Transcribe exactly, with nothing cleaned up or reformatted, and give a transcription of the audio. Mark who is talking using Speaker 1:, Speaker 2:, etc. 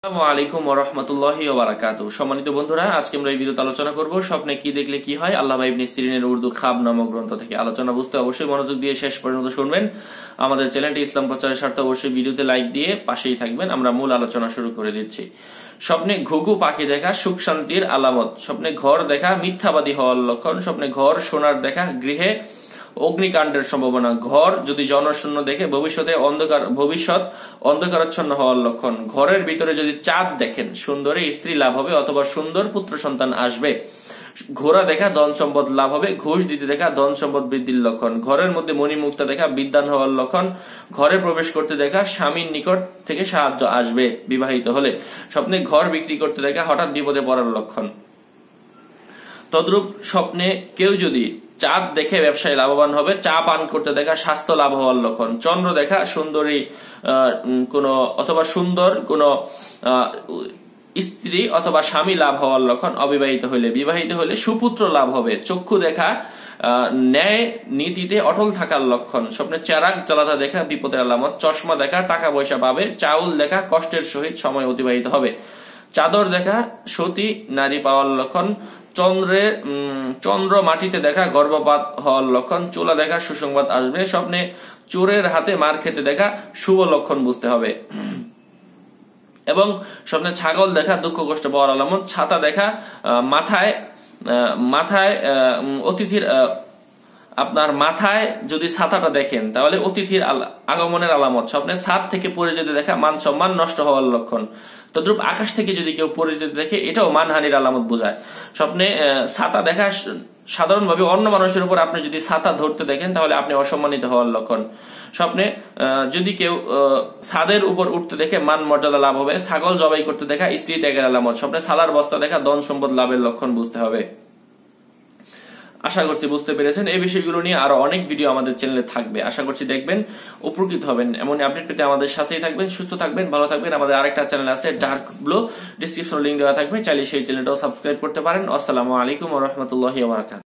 Speaker 1: আসসালামু আলাইকুম ওয়া রাহমাতুল্লাহি ওয়া বারাকাতুহু। সম্মানিত বন্ধুরা, আজকে আমরা এই ভিডিওতে আলোচনা করব স্বপ্নে কি দেখলে কি হয়। আল্লামা ইবনে সিরিনের উর্দু খাব নামক গ্রন্থ থেকে আলোচনা। বুঝতে অবশ্যই মনোযোগ দিয়ে শেষ পর্যন্ত শুনবেন। আমাদের চ্যানেলটি ইসলাম প্রচারের স্বার্থে অবশ্যই ভিডিওতে লাইক দিয়ে পাশেই থাকবেন। আমরা মূল আলোচনা শুরু করে দিচ্ছি। স্বপ্নে ঘুঘু পাখি দেখা সুখ শান্তির আলামত। স্বপ্নে ঘর দেখা মিথ্যাবাদী হওয়ার লক্ষণ। স্বপ্নে ঘর সোনার দেখা গৃহে অগ্নিকাণ্ডের সম্ভাবনা। ঘর যদি জনশূন্য দেখে ভবিষ্যতে অন্ধকার ভবিষ্যৎ অন্ধকারাচ্ছন্ন হওয়ার লক্ষণ। ঘরের ভিতরে যদি চাঁদ দেখেন সুন্দরী স্ত্রী লাভ হবে অথবা সুন্দর পুত্র সন্তান আসবে। ঘোড়া দেখা ধন সম্পদ লাভ হবে। ঘুষ দিতে দেখা ধন সম্পদ বৃদ্ধির লক্ষণ। ঘরের মধ্যে মণিমুক্তা দেখা বিদ্বান হওয়ার লক্ষণ। ঘরে প্রবেশ করতে দেখা স্বামীর নিকট থেকে সাহায্য আসবে বিবাহিত হলে। স্বপ্নে ঘর বিক্রি করতে দেখা হঠাৎ বিপদে পড়ার লক্ষণ। তদ্রূপ স্বপ্নে কেউ যদি চাঁদ দেখে ব্যবসায় লাভবান হবে। চা পান করতে দেখা স্বাস্থ্য লাভ হওয়ার লক্ষণ। চন্দ্র দেখা সুন্দরী কোন অথবা সুন্দর কোন স্ত্রী অথবা স্বামী লাভ হওয়ার লক্ষণ। অবিবাহিত হলে বিবাহিত হলে সুপুত্র লাভ হবে। চক্ষু দেখা ন্যায় নীতিতে অটল থাকার লক্ষণ। স্বপ্নে চেরাগ জ্বালাতে দেখা বিপদের আলামত। চশমা দেখা টাকা পয়সা পাবে। চাউল দেখা কষ্টের সহিত সময় অতিবাহিত হবে। চাদর দেখা সতী নারী পাওয়ার লক্ষণ। চন্দ্রের চন্দ্র মাটিতে দেখা গর্ভপাত হওয়ার লক্ষণ। চুলা দেখা সুসংবাদ আসবে। স্বপ্নে চোরের হাতে মার খেতে দেখা শুভ লক্ষণ বুঝতে হবে। এবং স্বপ্নে ছাগল দেখা দুঃখ কষ্ট পাওয়ার আলামত। ছাতা দেখা মাথায় মাথায় অতিথির আপনার মাথায় যদি ছাতাটা দেখেন তাহলে অতিথির আগমনের আলামত। স্বপ্নে ছাদ থেকে পড়ে যেতে দেখা মান সম্মান নষ্ট হওয়ার লক্ষণ। তদ্রূপ আকাশ থেকে যদি কেউ পড়ে যেতে দেখে এটাও মানহানির আলামত বোঝায়। স্বপ্নে ছাতা দেখা সাধারণভাবে অন্য মানুষের উপর আপনি যদি ছাতা ধরতে দেখেন তাহলে আপনি অসম্মানিত হওয়ার লক্ষণ। স্বপ্নে যদি কেউ ছাদের উপর উঠতে দেখে মান মর্যাদা লাভ হবে। ছাগল জবাই করতে দেখা স্ত্রী ত্যাগের আলামত। স্বপ্নে সালার বস্তা দেখা ধন সম্পদ লাভের লক্ষণ বুঝতে হবে। আশা করছি বুঝতে পেরেছেন। এই বিষয়গুলো নিয়ে আরো অনেক ভিডিও আমাদের চ্যানেলে থাকবে। আশা করছি দেখবেন, উপকৃত হবেন। এমন আপডেট পেতে আমাদের সাথেই থাকবেন। সুস্থ থাকবেন, ভালো থাকবেন। আমাদের আরেকটা চ্যানেল আছে ডার্ক ব্লু, ডিসক্রিপশনে লিংক দেওয়া থাকবে, চাইলে সেই চ্যানেলটাও সাবস্ক্রাইব করতে পারেন। আসসালামু আলাইকুম ওয়া রাহমাতুল্লাহি ওয়া বারাকাতুহু।